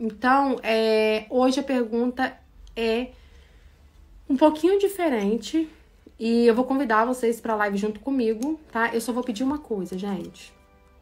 Então, hoje a pergunta é um pouquinho diferente e eu vou convidar vocês para a live junto comigo, tá? Eu só vou pedir uma coisa, gente.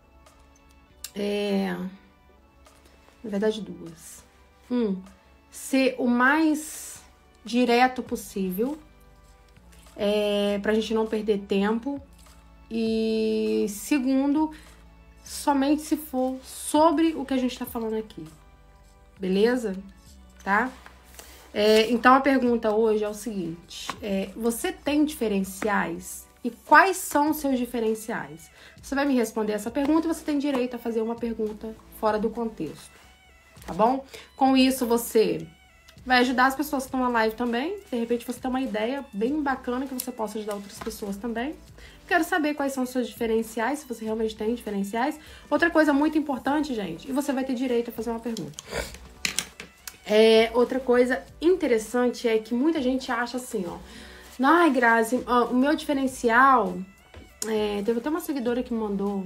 Na verdade, duas. Ser o mais direto possível, pra gente não perder tempo. E segundo, somente se for sobre o que a gente tá falando aqui. Beleza? Tá? Então a pergunta hoje é o seguinte: você tem diferenciais? E quais são os seus diferenciais? Você vai me responder essa pergunta e você tem direito a fazer uma pergunta fora do contexto. Tá bom? Com isso você vai ajudar as pessoas que estão na live também. De repente você tem uma ideia bem bacana que você possa ajudar outras pessoas também. Quero saber quais são os seus diferenciais, se você realmente tem diferenciais. Outra coisa muito importante, gente, e você vai ter direito a fazer uma pergunta. Outra coisa interessante é que muita gente acha assim, ó. Ai, Grazi, o meu diferencial... teve até uma seguidora que mandou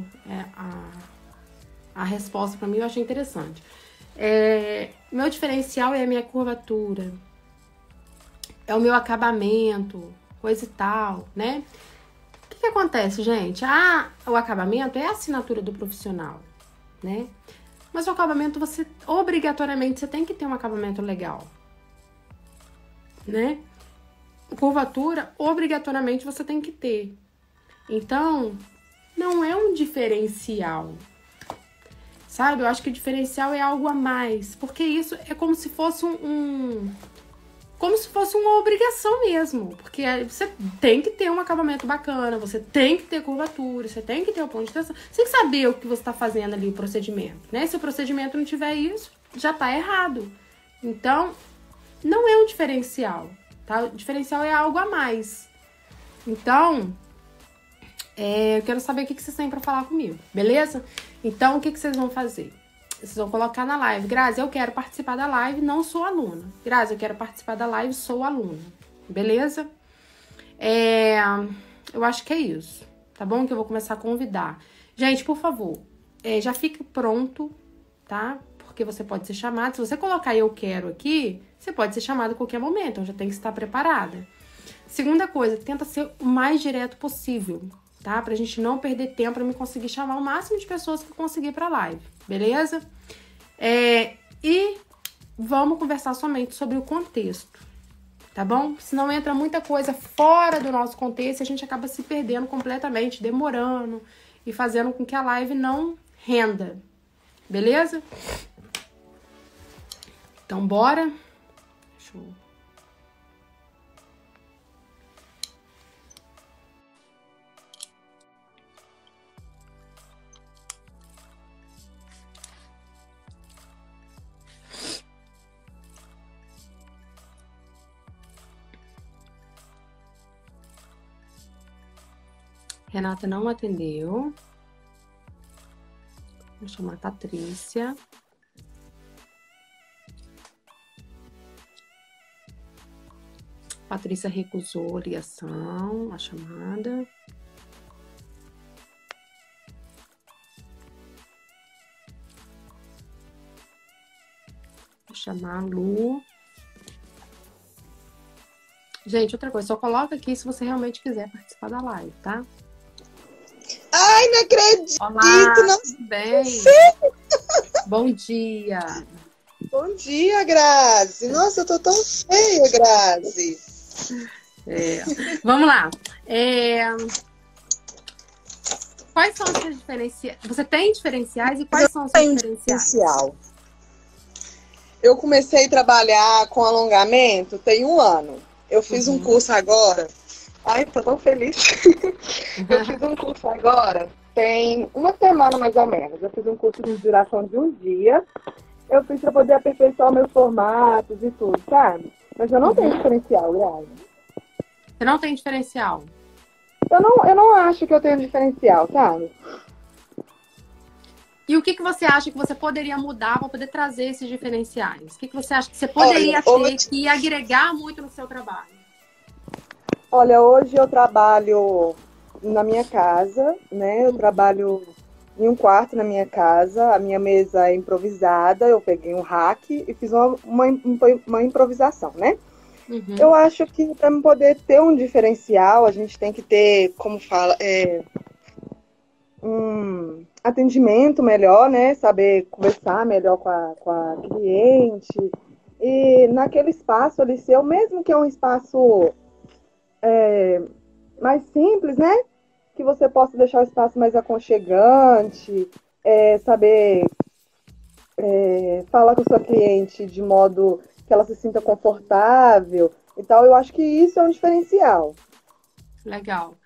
a resposta pra mim, eu achei interessante. Meu diferencial é a minha curvatura, é o meu acabamento, coisa e tal, né? O que acontece, gente? O acabamento é a assinatura do profissional, né? Mas o acabamento, obrigatoriamente, você tem que ter um acabamento legal, né? Curvatura, obrigatoriamente, você tem que ter. Então, não é um diferencial, sabe? Eu acho que o diferencial é algo a mais, porque isso é como se fosse como se fosse uma obrigação mesmo, porque você tem que ter um acabamento bacana, você tem que ter curvatura, você tem que ter o ponto de tensão, você tem que saber o que você está fazendo ali, o procedimento, né? Se o procedimento não tiver isso, já tá errado. Então, não é um diferencial, tá? O diferencial é algo a mais. Então, eu quero saber o que vocês têm pra falar comigo, beleza? Então, o que vocês vão fazer? Vocês vão colocar na live: Grazi, eu quero participar da live, não sou aluna. Grazi, eu quero participar da live, sou aluna. Beleza? Eu acho que é isso, tá bom? Que eu vou começar a convidar. Gente, por favor, já fique pronto, tá? Porque você pode ser chamado. Se você colocar eu quero aqui, você pode ser chamado a qualquer momento, então já tem que estar preparada. Segunda coisa, tenta ser o mais direto possível, tá? Pra gente não perder tempo, pra me conseguir chamar o máximo de pessoas que eu conseguir pra live, beleza? E vamos conversar somente sobre o contexto, tá bom? Senão entra muita coisa fora do nosso contexto e a gente acaba se perdendo completamente, demorando e fazendo com que a live não renda, beleza? Então, bora? Deixa eu... Renata não atendeu. Vou chamar a Patrícia. Patrícia recusou a ligação, a chamada. Vou chamar a Lu. Gente, outra coisa, só coloca aqui se você realmente quiser participar da live, tá? Ai, não acredito! Olá, não... tudo bem? Bom dia! Bom dia, Grazi! Nossa, eu tô tão cheia, Grazi! Vamos lá. Quais são os seus diferenciais? Você tem diferenciais e quais são os seus diferenciais? Eu comecei a trabalhar com alongamento tem 1 ano. Eu fiz um curso agora. Ai, tô tão feliz. Eu fiz um curso agora, tem 1 semana mais ou menos. Eu fiz um curso de duração de 1 dia. Eu fiz pra poder aperfeiçoar meus formatos e tudo, sabe? Mas eu não tenho diferencial, Grazi. Você não tem diferencial? Eu não acho que eu tenho diferencial, sabe? E o que você acha que você poderia mudar para poder trazer esses diferenciais? O que você acha que você poderia ter que ia agregar muito no seu trabalho? Olha, hoje eu trabalho na minha casa, né? Eu trabalho em um quarto na minha casa, a minha mesa é improvisada, eu peguei um rack e fiz uma improvisação, né? Uhum. Eu acho que para poder ter um diferencial, a gente tem que ter, como fala, um atendimento melhor, né? Saber conversar melhor com a cliente. E naquele espaço ali seu, mesmo que é um espaço mais simples, né? Que você possa deixar o espaço mais aconchegante, saber falar com a sua cliente de modo que ela se sinta confortável e tal. Eu acho que isso é um diferencial. Legal.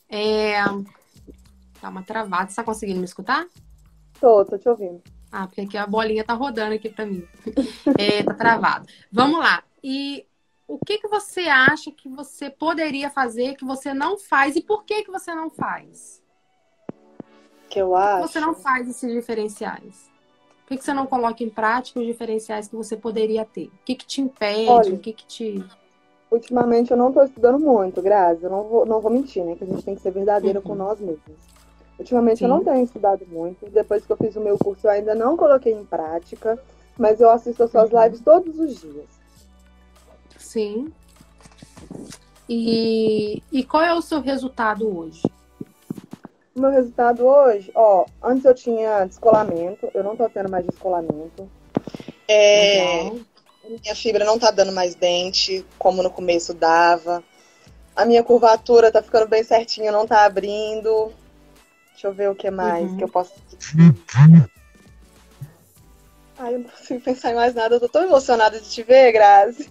Tá uma travada. Você tá conseguindo me escutar? Tô te ouvindo. Ah, porque aqui a bolinha tá rodando aqui pra mim. Tá travado. Vamos lá. E o que que você acha que você poderia fazer que você não faz? E por que que você não faz? Que eu Por que que você acho. não faz esses diferenciais? Por que que você não coloca em prática os diferenciais que você poderia ter? O que que te impede? Olha, O que que te... ultimamente eu não estou estudando muito, Grazi. Eu não vou mentir, né? Que a gente tem que ser verdadeira com Uhum. nós mesmos. Ultimamente eu não Sim, tenho estudado muito. Depois que eu fiz o meu curso, eu ainda não coloquei em prática. Mas eu assisto as suas lives uhum. todos os dias. Sim. E qual é o seu resultado hoje? O meu resultado hoje, ó, antes eu tinha descolamento, eu não tô tendo mais descolamento. Legal. Minha fibra não tá dando mais dente, como no começo dava. A minha curvatura tá ficando bem certinha, não tá abrindo. Deixa eu ver o que mais que eu Uhum. posso. Ai, eu não consigo pensar em mais nada. Eu tô tão emocionada de te ver, Grazi.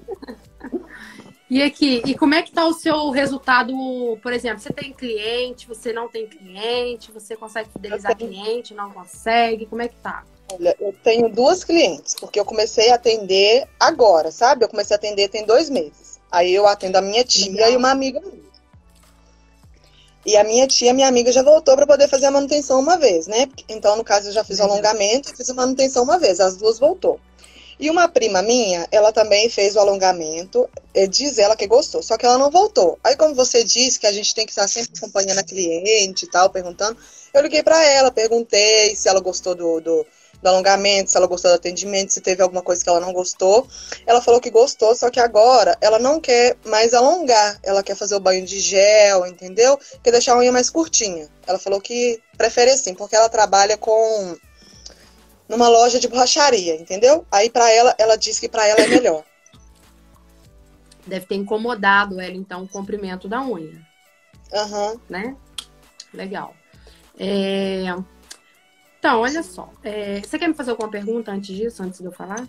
E aqui, e como é que tá o seu resultado? Por exemplo, você tem cliente, você não tem cliente, você consegue fidelizar cliente, não consegue? Como é que tá? Olha, eu tenho 2 clientes, porque eu comecei a atender agora, sabe? Eu comecei a atender tem 2 meses. Aí eu atendo a minha tia e Legal. uma amiga minha. E a minha tia, minha amiga, já voltou para poder fazer a manutenção uma vez, né? Então, no caso, eu já fiz o Legal. alongamento e fiz a manutenção uma vez. As duas voltou. E uma prima minha, ela também fez o alongamento, diz ela que gostou, só que ela não voltou. Aí, como você disse que a gente tem que estar sempre acompanhando a cliente e tal, perguntando, eu liguei para ela, perguntei se ela gostou do alongamento, se ela gostou do atendimento, se teve alguma coisa que ela não gostou. Ela falou que gostou, só que agora ela não quer mais alongar, ela quer fazer o banho de gel, entendeu? Quer deixar a unha mais curtinha. Ela falou que prefere assim, porque ela trabalha numa loja de borracharia, entendeu? Aí pra ela disse que pra ela é melhor. Deve ter incomodado ela, então, o comprimento da unha, Aham. né? Legal. Então, olha só. Você quer me fazer alguma pergunta antes disso, antes de eu falar?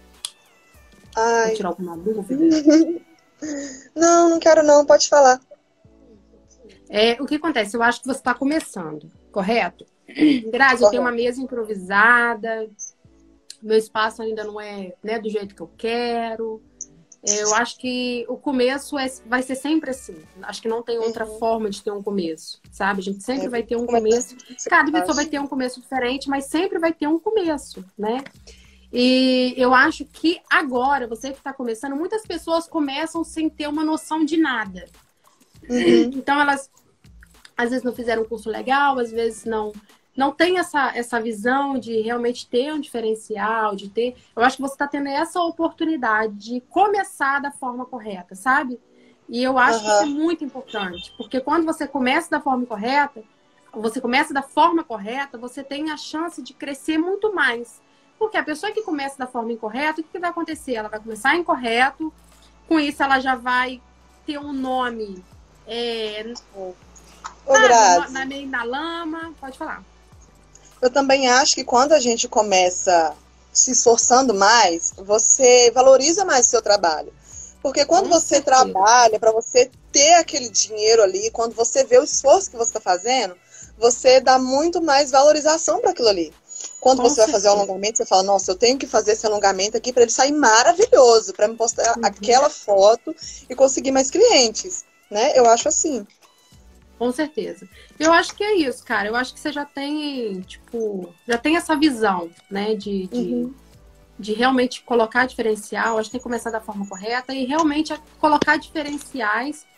Ou Ai. tirar alguma dúvida? Não, não quero não, pode falar. O que acontece? Eu acho que você está começando, correto? Grazi, eu tenho uma Correto. mesa improvisada, meu espaço ainda não é, né, do jeito que eu quero. Eu acho que o começo vai ser sempre assim. Acho que não tem outra forma de ter um começo, sabe? A gente sempre vai ter um começo. Cada pessoa vai ter um começo diferente, mas sempre vai ter um começo, né? E eu acho que agora, você que está começando, muitas pessoas começam sem ter uma noção de nada. Então, elas às vezes não fizeram um curso legal, às vezes não tem essa visão de realmente ter um diferencial, de ter... Eu acho que você está tendo essa oportunidade de começar da forma correta, sabe? E eu acho que isso é muito importante, porque quando você começa da forma correta, você tem a chance de crescer muito mais. Porque a pessoa que começa da forma incorreta, o que vai acontecer? Ela vai começar incorreto, com isso ela já vai ter um nome... Ô, Grazi, meio na lama, pode falar. eu também acho que quando a gente começa se esforçando mais, você valoriza mais o seu trabalho. Porque quando Com você certeza. trabalha, para você ter aquele dinheiro ali, quando você vê o esforço que você está fazendo, você dá muito mais valorização para aquilo ali. Quando Com você vai fazer o certeza. alongamento, você fala, nossa, eu tenho que fazer esse alongamento aqui para ele sair maravilhoso, para me postar aquela foto e conseguir mais clientes, né? Eu acho assim. Com certeza. Eu acho que é isso, cara. Eu acho que você já tem, já tem essa visão, né? De realmente colocar diferencial. Acho que tem que começar da forma correta e realmente colocar diferenciais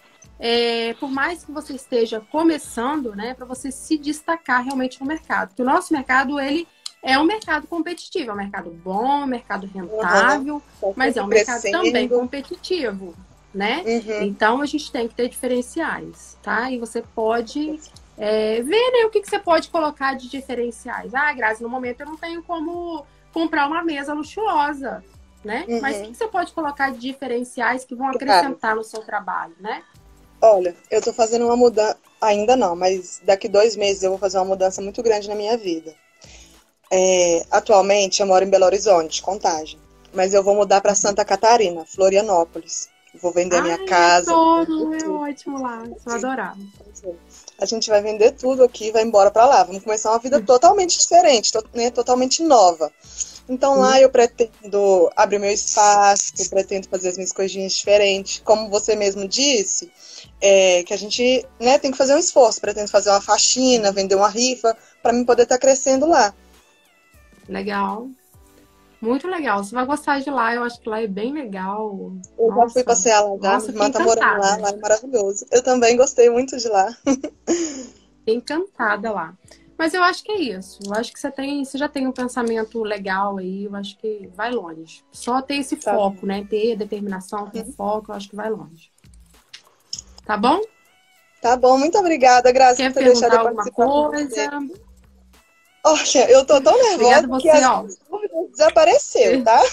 por mais que você esteja começando, né, para você se destacar realmente no mercado. Porque o nosso mercado, ele é um mercado competitivo, é um mercado bom, um mercado rentável, mas é um mercado também competitivo, né? Então, a gente tem que ter diferenciais, tá? E você pode ver, né, o que você pode colocar de diferenciais. Ah, Grazi, no momento eu não tenho como comprar uma mesa luxuosa, né? Mas o que você pode colocar de diferenciais que vão acrescentar no seu trabalho, né? Olha, eu tô fazendo uma mudança, ainda não, mas daqui 2 meses eu vou fazer uma mudança muito grande na minha vida. Atualmente eu moro em Belo Horizonte, Contagem, mas eu vou mudar para Santa Catarina, Florianópolis. Vou vender a minha casa. É ótimo lá, vou adorar. A gente vai vender tudo aqui e vai embora para lá. Vamos começar uma vida totalmente diferente, né? Totalmente nova. Então lá eu pretendo abrir meu espaço, eu pretendo fazer as minhas coisinhas diferentes. Como você mesmo disse, que a gente, né, tem que fazer um esforço. Pretendo fazer uma faxina, vender uma rifa, para mim poder estar crescendo lá. Legal. Muito legal. Você vai gostar de lá. Eu acho que lá é bem legal. Eu já fui passear lá, minha irmã tá morando lá é maravilhoso. Eu também gostei muito de lá. Encantada lá. Mas eu acho que é isso. Eu acho que você já tem um pensamento legal aí. Eu acho que vai longe. Só ter esse foco, né? Ter determinação, ter foco, eu acho que vai longe. Tá bom? Tá bom, muito obrigada, Grazi, por ter deixado eu participar. Alguma coisa? Olha, eu tô tão nervosa que as dúvidas desapareceu, tá?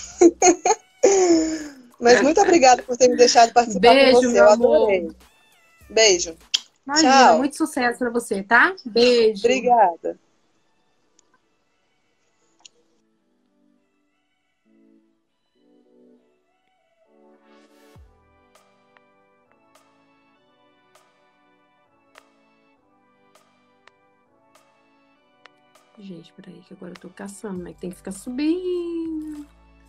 Mas muito obrigada por ter me deixado participar com você. Eu adorei. Beijo. Imagina, tchau. Muito sucesso pra você, tá? Beijo. Obrigada. Gente, peraí, que agora eu tô caçando, né? Tem que ficar subindo.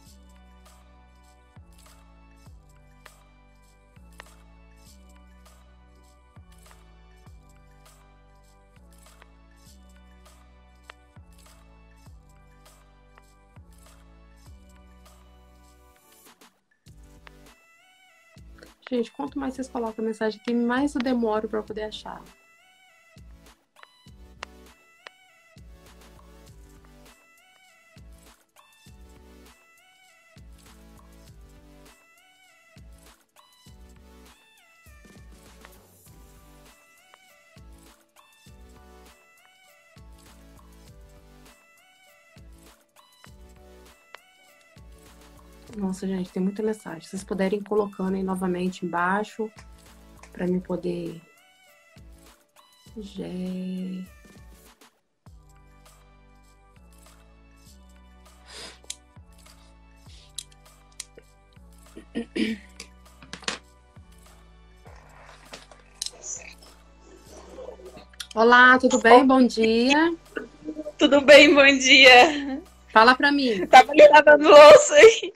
Gente, quanto mais vocês colocam a mensagem aqui, mais eu demoro para poder achar. Nossa, gente, tem muita mensagem. Se vocês puderem ir colocando aí novamente embaixo, para mim poder... Olá, tudo bem? Bom dia. Tudo bem, bom dia. Fala pra mim. Tava ali lavando louça aí.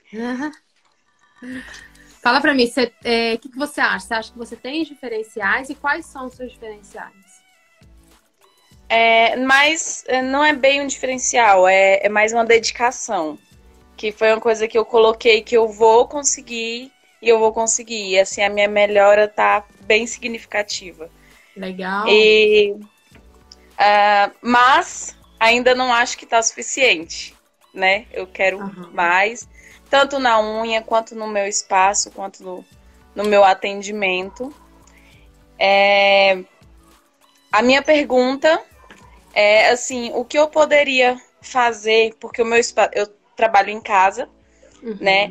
Fala pra mim, o que você acha? Você acha que você tem diferenciais e quais são os seus diferenciais? Mas não é bem um diferencial, é mais uma dedicação. Que foi uma coisa que eu coloquei que eu vou conseguir e eu vou conseguir. E assim, a minha melhora tá bem significativa. Legal. Mas ainda não acho que tá suficiente, né? Eu quero mais, tanto na unha, quanto no meu espaço, quanto no meu atendimento. A minha pergunta é, assim, o que eu poderia fazer, porque o meu espaço, eu trabalho em casa, né?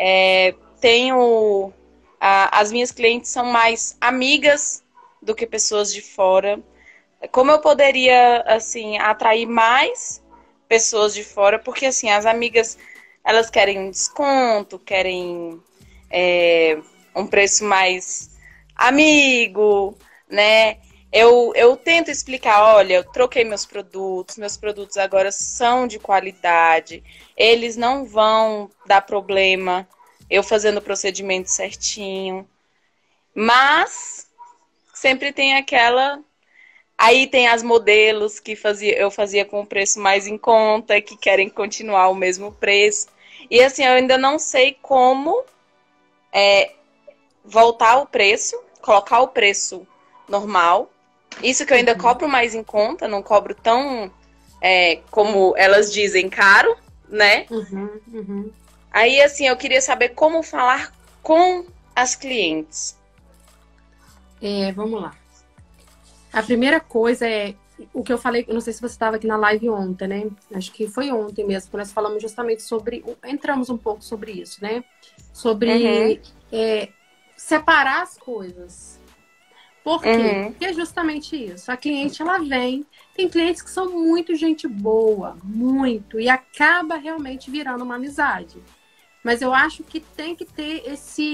As minhas clientes são mais amigas do que pessoas de fora. Como eu poderia, assim, atrair mais pessoas de fora? Porque, assim, as amigas, elas querem um desconto, querem um preço mais amigo, né? Eu tento explicar, olha, eu troquei meus produtos agora são de qualidade, eles não vão dar problema eu fazendo o procedimento certinho, mas sempre tem aquela... Aí tem as modelos que eu fazia com o preço mais em conta, que querem continuar o mesmo preço. E assim, eu ainda não sei como voltar o preço, colocar o preço normal. Isso que eu ainda cobro mais em conta, não cobro tão, como elas dizem, caro, né? Aí, assim, eu queria saber como falar com as clientes. Vamos lá. A primeira coisa é o que eu falei, eu não sei se você estava aqui na live ontem, né? Acho que foi ontem mesmo, que nós falamos justamente sobre, entramos um pouco sobre isso, né? Sobre separar as coisas. Por quê? Porque é justamente isso. A cliente, ela vem, tem clientes que são muito gente boa, muito, e acaba realmente virando uma amizade. Mas eu acho que tem que ter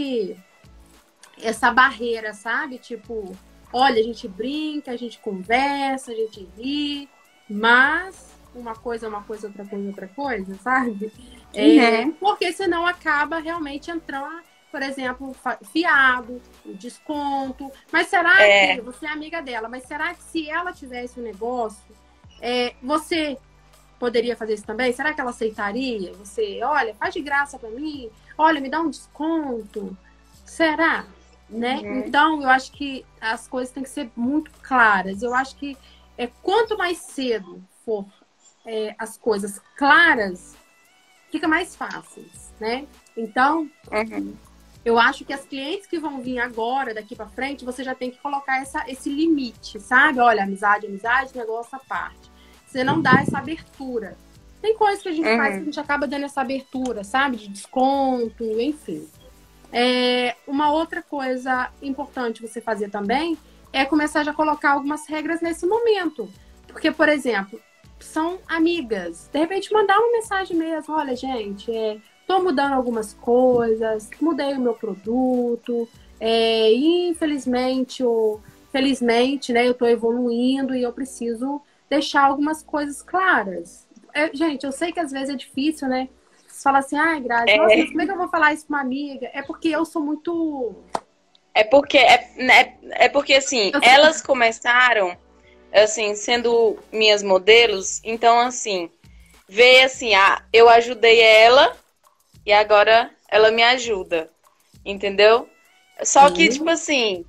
essa barreira, sabe? Tipo, olha, a gente brinca, a gente conversa, a gente ri, mas uma coisa é uma coisa, outra coisa é outra coisa, sabe? Porque senão acaba realmente entrando, por exemplo, fiado, o desconto. Mas será que você é amiga dela? Mas será que se ela tivesse um negócio, você poderia fazer isso também? Será que ela aceitaria? Você, olha, faz de graça pra mim, olha, me dá um desconto. Será? Né? Então, eu acho que as coisas têm que ser muito claras. Eu acho que quanto mais cedo for as coisas claras, fica mais fáceis, né? Então, eu acho que as clientes que vão vir agora, daqui para frente, você já tem que colocar esse limite, sabe? Olha, amizade, negócio à parte. Você não dá essa abertura. Tem coisas que a gente faz que a gente acaba dando essa abertura, sabe? De desconto, enfim. Uma outra coisa importante você fazer também é começar já a colocar algumas regras nesse momento. Porque, por exemplo, são amigas. De repente, mandar uma mensagem mesmo. Olha, gente, tô mudando algumas coisas, mudei o meu produto, infelizmente ou felizmente, né, eu tô evoluindo e eu preciso deixar algumas coisas claras. Gente, eu sei que às vezes é difícil, né? Você fala assim, ai, Grazi, nossa, mas como é que eu vou falar isso pra uma amiga? É porque eu sou muito... É porque assim, elas começaram, assim, sendo minhas modelos, então, assim, veio assim, eu ajudei ela e agora ela me ajuda, entendeu? Só que, tipo assim,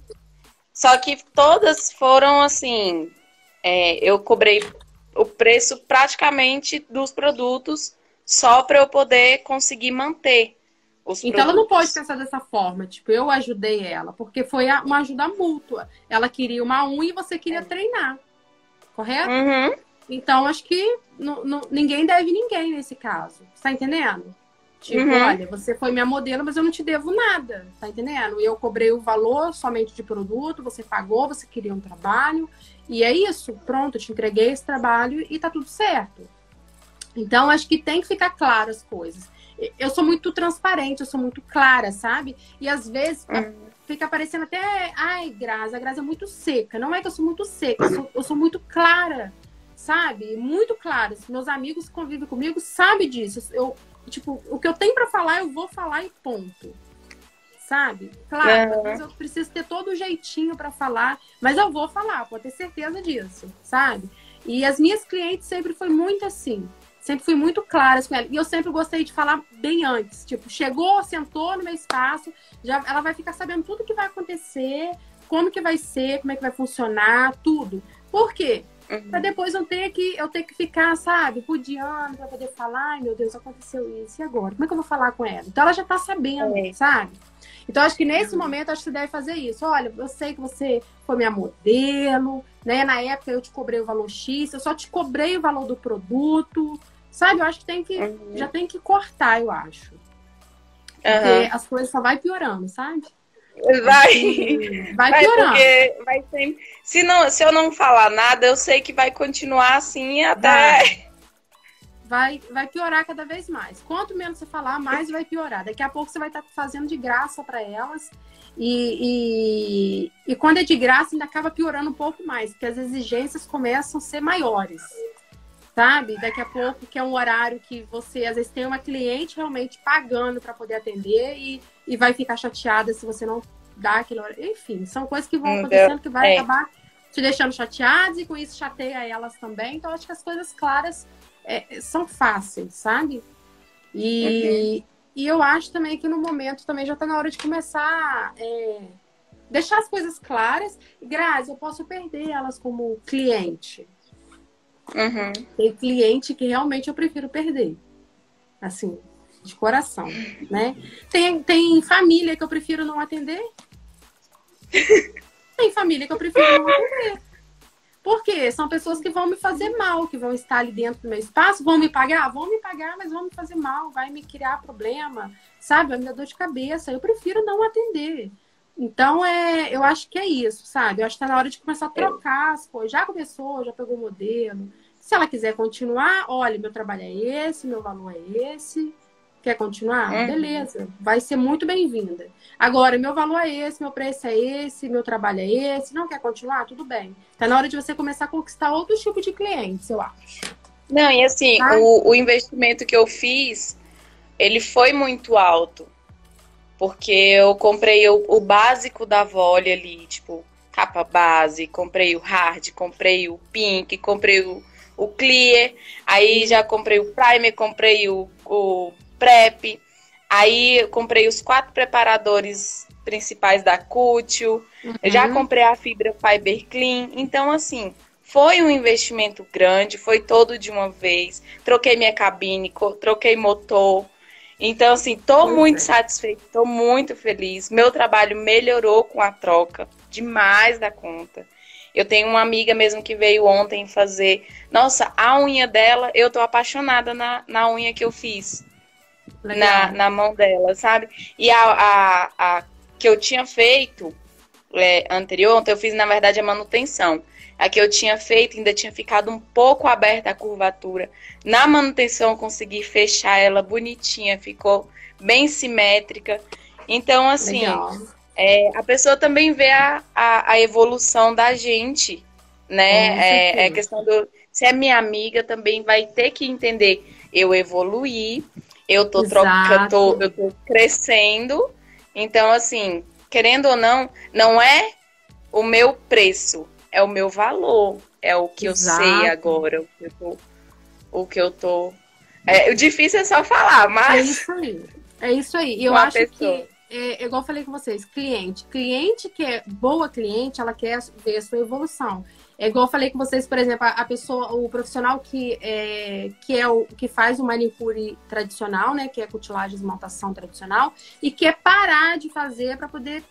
todas foram, assim, eu cobrei o preço praticamente dos produtos só para eu poder conseguir manter os produtos. Então ela não pode pensar dessa forma, tipo, eu ajudei ela, porque foi uma ajuda mútua. Ela queria uma unha e você queria treinar, correto? Então acho que ninguém deve ninguém nesse caso, tá entendendo? Tipo, olha, você foi minha modelo, mas eu não te devo nada, tá entendendo? Eu cobrei o valor somente de produto, você pagou, você queria um trabalho, e é isso, pronto, eu te entreguei esse trabalho e tá tudo certo. Então, acho que tem que ficar claro as coisas. Eu sou muito transparente, eu sou muito clara, sabe? E às vezes fica parecendo até... Ai, Grazi, a Grazi é muito seca. Não é que eu sou muito seca, eu sou muito clara, sabe? Muito clara. Meus amigos que convivem comigo sabem disso. Tipo, o que eu tenho pra falar, eu vou falar e ponto. Sabe? Claro, às vezes eu preciso ter todo o jeitinho pra falar, mas eu vou falar, pode ter certeza disso, sabe? E as minhas clientes sempre foi muito assim. Sempre fui muito clara com ela. E eu sempre gostei de falar bem antes. Tipo, chegou, sentou no meu espaço, ela vai ficar sabendo tudo que vai acontecer, como que vai ser, como é que vai funcionar, tudo. Por quê? Pra depois eu ter que ficar, sabe, rodeando pra poder falar, ai meu Deus, aconteceu isso, e agora? Como é que eu vou falar com ela? Então ela já tá sabendo, sabe? Então acho que nesse momento, acho que você deve fazer isso. Olha, eu sei que você foi minha modelo, né? Na época eu te cobrei o valor X, eu só te cobrei o valor do produto, sabe? Eu acho que já tem que cortar, eu acho. Porque as coisas só vai piorando, sabe? Vai piorando. Porque vai sempre... se eu não falar nada, eu sei que vai continuar assim até... Vai piorar cada vez mais. Quanto menos você falar, mais vai piorar. Daqui a pouco você vai estar fazendo de graça para elas. E quando é de graça, ainda acaba piorando um pouco mais, porque as exigências começam a ser maiores. Sabe? Daqui a pouco, que é um horário que você, às vezes, tem uma cliente realmente pagando para poder atender e vai ficar chateada se você não dá aquele horário. Enfim, são coisas que vão acontecendo que vai acabar te deixando chateadas e com isso chateia elas também. Então, acho que as coisas claras são fáceis, sabe? E eu acho também que no momento também já tá na hora de começar deixar as coisas claras. Grazi, eu posso perder elas como cliente. Tem cliente que realmente eu prefiro perder. Assim, de coração, né? Tem família que eu prefiro não atender. Tem família que eu prefiro não atender. Por quê? São pessoas que vão me fazer mal, que vão estar ali dentro do meu espaço, vão me pagar? Vão me pagar, mas vão me fazer mal, vai me criar problema, sabe? Vai me dar dor de cabeça. Eu prefiro não atender. Então, eu acho que é isso, sabe? Eu acho que tá na hora de começar a trocar as coisas. Já começou, já pegou o modelo. Se ela quiser continuar, olha, meu trabalho é esse, meu valor é esse. Quer continuar? Beleza. Vai ser muito bem-vinda. Agora, meu valor é esse, meu preço é esse, meu trabalho é esse. Não quer continuar? Tudo bem. Tá na hora de você começar a conquistar outros tipos de clientes, eu acho. Não, e assim, o investimento que eu fiz, ele foi muito alto. Porque eu comprei o básico da Volley ali, tipo, capa base, comprei o hard, comprei o pink, comprei o clear, aí já comprei o primer, comprei o prep, aí eu comprei os 4 preparadores principais da Cútil, já comprei a fibra Fiber Clean, então assim, foi um investimento grande, foi todo de uma vez, troquei minha cabine, troquei motor, então assim, tô muito satisfeita, tô muito feliz, meu trabalho melhorou com a troca, demais da conta. Eu tenho uma amiga mesmo que veio ontem fazer, nossa, a unha dela, eu tô apaixonada na unha que eu fiz. Na mão dela, sabe? E a que eu tinha feito anterior, ontem eu fiz, na verdade, a manutenção. A que eu tinha feito ainda tinha ficado um pouco aberta a curvatura. Na manutenção eu consegui fechar ela bonitinha, ficou bem simétrica. Então, assim, a pessoa também vê a evolução da gente, né? É questão se é minha amiga, também vai ter que entender. Eu evoluí, eu tô trocando, eu tô crescendo. Então, assim, querendo ou não, não é o meu preço, é o meu valor, é o que eu sei agora, o que eu tô. O difícil é só falar, mas. É isso aí. É isso aí. E eu acho que, igual eu falei com vocês, cliente que é boa cliente, ela quer ver a sua evolução. É igual eu falei com vocês, por exemplo, a pessoa, o profissional que faz o manicure tradicional, né, que é cutilagem e esmaltação tradicional, e quer parar de fazer para poder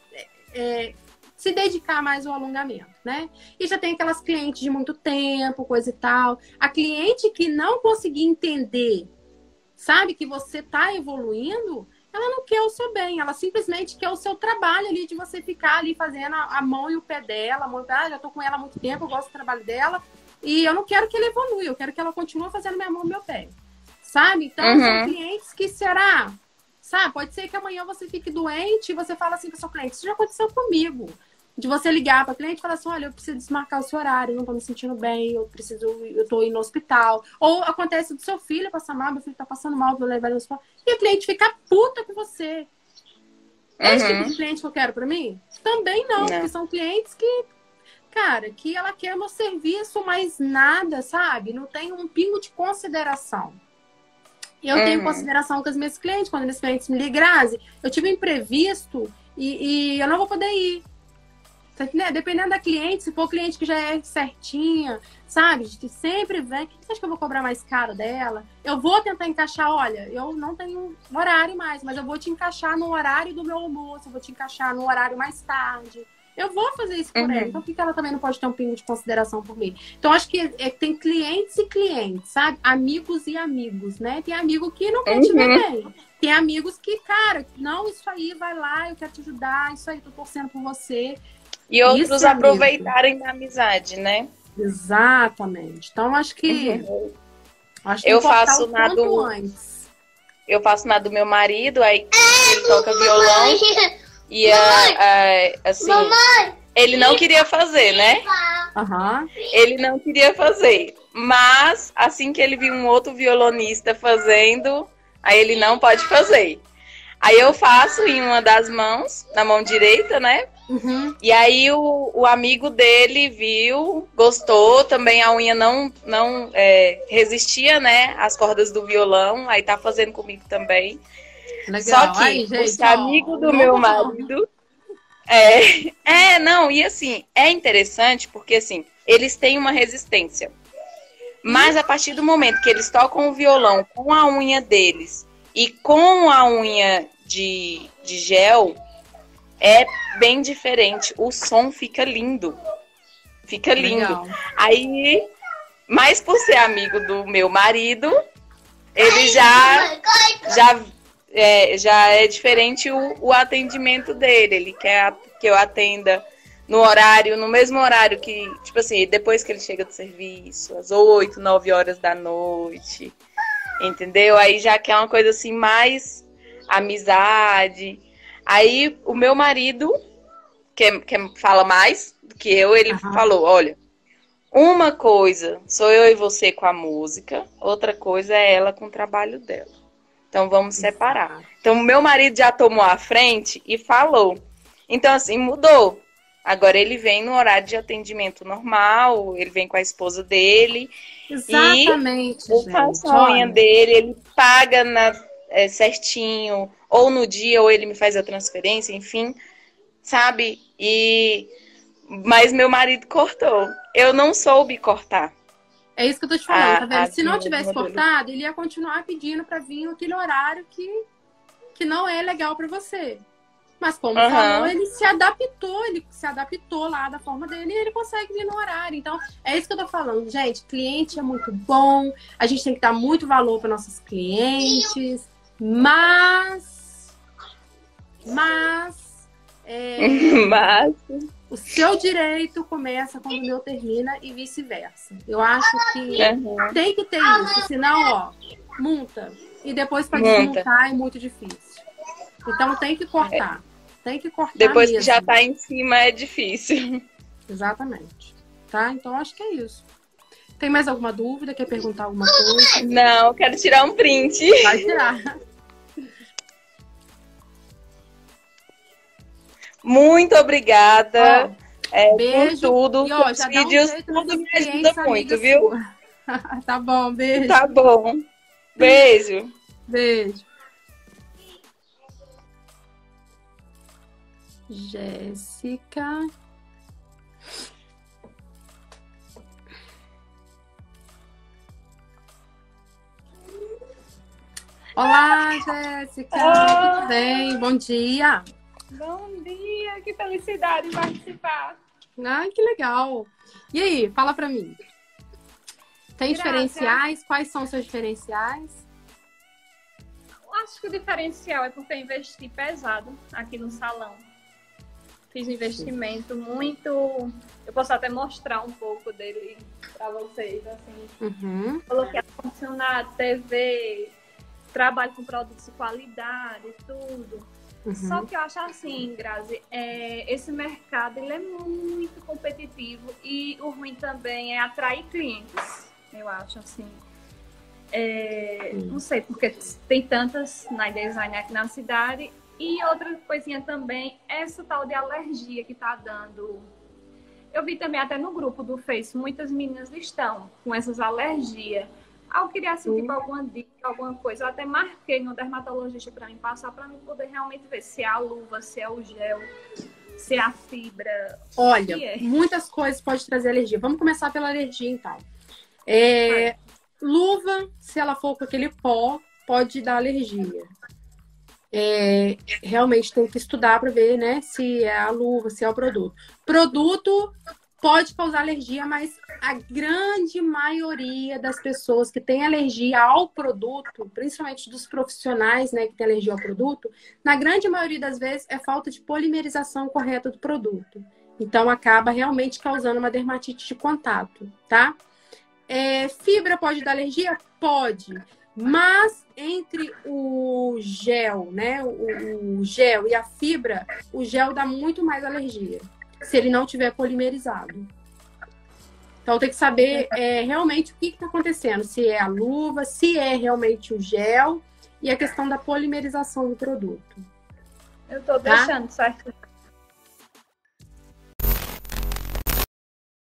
se dedicar mais ao alongamento, né? E já tem aquelas clientes de muito tempo, coisa e tal. A cliente que não conseguir entender, sabe, que você tá evoluindo, ela não quer o seu bem, ela simplesmente quer o seu trabalho ali, de você ficar ali fazendo a mão e o pé dela, já tô com ela há muito tempo, eu gosto do trabalho dela, e eu não quero que ela evolua, eu quero que ela continue fazendo minha mão e meu pé, sabe? Então, são clientes que será, sabe? Pode ser que amanhã você fique doente e você fala assim para o seu cliente, isso já aconteceu comigo, de você ligar para o cliente e falar assim, olha, eu preciso desmarcar o seu horário, não tô me sentindo bem, eu tô indo no hospital. Ou acontece do seu filho passar mal, meu filho tá passando mal, vou levar ele no hospital. E o cliente fica puta com você. É esse tipo de cliente que eu quero para mim? Também não, porque são clientes que, cara, que ela quer o meu serviço, mas nada, sabe? Não tem um pingo de consideração. E eu tenho consideração com as minhas clientes, quando meus clientes me ligam, Grazi, eu tive um imprevisto e eu não vou poder ir. Dependendo da cliente, se for cliente que já é certinha, sabe? Que sempre vem, você acha que eu vou cobrar mais caro dela? Eu vou tentar encaixar, olha, eu não tenho horário mais, mas eu vou te encaixar no horário do meu almoço, eu vou te encaixar no horário mais tarde. Eu vou fazer isso por ela. Então, por que ela também não pode ter um pingo de consideração por mim? Então, acho que tem clientes e clientes, sabe? Amigos e amigos, né? Tem amigo que não quer te ver bem. Tem amigos que, cara, não, isso aí, vai lá, eu quero te ajudar, isso aí, tô torcendo por você. E outros aproveitarem da amizade, né? Exatamente. Então, acho que... Acho que eu faço na do meu marido, aí ele toca violão. E assim, ele não queria fazer, né? Ele não queria fazer. Mas, assim que ele viu um outro violonista fazendo, aí ele não pode fazer. Aí eu faço em uma das mãos, na mão direita, né? E aí o amigo dele viu, gostou, também a unha não resistia, né, às cordas do violão, aí tá fazendo comigo também. Legal. Só que esse amigo do meu marido, Não, e assim, é interessante porque assim, eles têm uma resistência. Mas a partir do momento que eles tocam o violão com a unha deles e com a unha de gel, é bem diferente. O som fica lindo. Fica lindo. Legal. Aí, mas por ser amigo do meu marido, ele já é diferente o atendimento dele. Ele quer que eu atenda no mesmo horário que, tipo assim, depois que ele chega do serviço, às 8, 9 horas da noite, entendeu? Aí já quer uma coisa assim, mais amizade. Aí o meu marido, que fala mais do que eu, ele falou, olha, uma coisa sou eu e você com a música, outra coisa é ela com o trabalho dela. Então vamos separar. Então o meu marido já tomou a frente e falou. Então assim, mudou. Agora ele vem no horário de atendimento normal, ele vem com a esposa dele. Exatamente, e eu faço a unha dele, ele paga certinho, ou no dia, ou ele me faz a transferência, enfim, sabe? Mas meu marido cortou. Eu não soube cortar. É isso que eu tô te falando, tá vendo? Se não tivesse cortado, ele ia continuar pedindo pra vir aquele horário que não é legal pra você. Mas como falou, ele se adaptou lá da forma dele e ele consegue vir no horário. Então, é isso que eu tô falando. Gente, cliente é muito bom, a gente tem que dar muito valor para nossos clientes, mas o seu direito começa quando o meu termina e vice-versa. Eu acho que tem que ter isso, senão, ó, multa. E depois para desmontar é muito difícil. Então tem que cortar. Tem que cortar depois mesmo. Que já tá em cima é difícil. Exatamente. Tá? Então acho que é isso. Tem mais alguma dúvida? Quer perguntar alguma coisa? Não, quero tirar um print. Vai tirar. Muito obrigada. Beijo. Por tudo. E, ó, os vídeos, tudo me ajuda muito, viu? Tá bom, beijo. Tá bom. Beijo. Beijo. Jéssica. Olá, Jéssica. Tudo bem? Bom dia. Bom dia, que felicidade em participar. Ai, que legal. E aí, fala pra mim. Tem diferenciais? Quais são os seus diferenciais? Acho que o diferencial é porque eu investi pesado aqui no salão. Fiz um investimento muito... Eu posso até mostrar um pouco dele para vocês, assim. Coloquei ar-condicionado, TV, trabalho com produtos de qualidade, tudo. Só que eu acho assim, Grazi, esse mercado ele é muito competitivo e o ruim também é atrair clientes, eu acho, assim. Não sei, porque tem tantas na design aqui na cidade. E outra coisinha também, essa tal de alergia que tá dando. Eu vi também até no grupo do Face, muitas meninas estão com essas alergias. Eu queria assim, tipo, alguma dica, alguma coisa. Eu até marquei no dermatologista para mim passar, para mim poder realmente ver se é a luva, se é o gel, se é a fibra. Olha, muitas coisas podem trazer alergia. Vamos começar pela alergia, então. Luva, se ela for com aquele pó, pode dar alergia. Realmente tem que estudar para ver, né, se é a luva, se é o produto. Produto pode causar alergia, mas a grande maioria das pessoas que tem alergia ao produto, principalmente dos profissionais, né, que tem alergia ao produto, na grande maioria das vezes é falta de polimerização correta do produto. Então acaba realmente causando uma dermatite de contato, tá? Fibra pode dar alergia? Pode. Mas entre o gel, né, o gel e a fibra, o gel dá muito mais alergia, se ele não tiver polimerizado. Então tem que saber realmente o que está acontecendo, se é a luva, se é realmente o gel e a questão da polimerização do produto. Eu estou deixando certo